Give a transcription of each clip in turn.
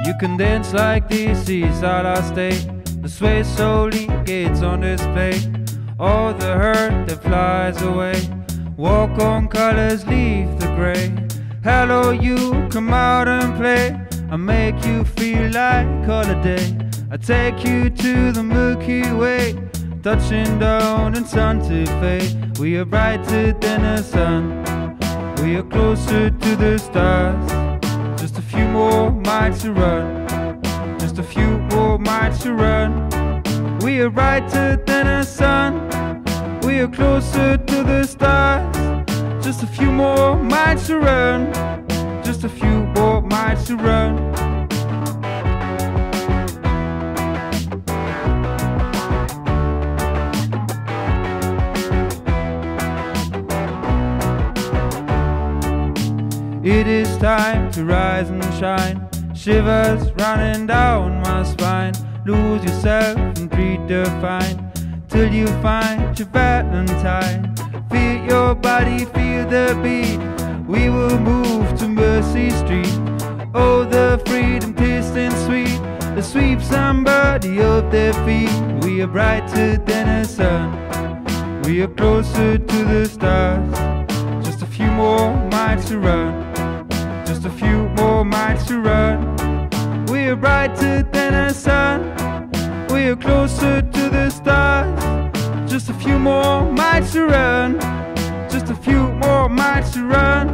You can dance like this is all our state. The sway slowly gets on display. All the hurt that flies away. Walk on colors, leave the gray. Hello you, come out and play. I make you feel like holiday. I take you to the Milky Way, touching down in Santa Fe. We are brighter than the sun, we are closer to the stars. Just a few more miles to run, just a few more miles to run. We are brighter than the sun, we are closer to the stars. Just a few more miles to run, just a few more miles to run. It is time to rise and shine. Shivers running down my spine. Lose yourself and redefine till you find your Valentine. Feel your body, feel the beat. We will move to Mercy Street. Oh, the freedom tasting sweet. To sweep somebody off their feet. We are brighter than the sun, we are closer to the stars. Just a few more miles to run, just a few more miles to run. We are brighter than the sun, we are closer to the stars. Just a few more miles to run, just a few more miles to run.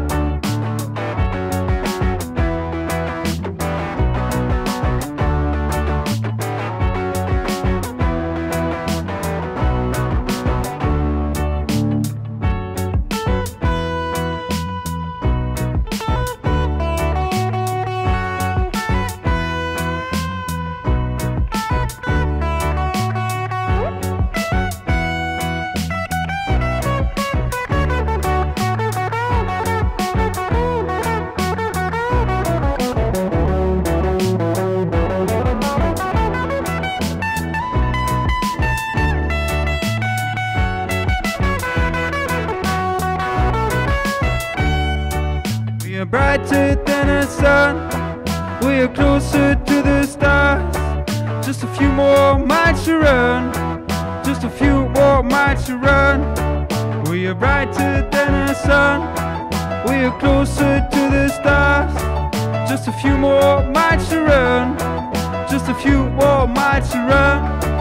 We are brighter than the sun, we are closer to the stars. Just a few more miles to run, just a few more miles to run. We are brighter than the sun, we are closer to the stars. Just a few more miles to run, just a few more miles to run.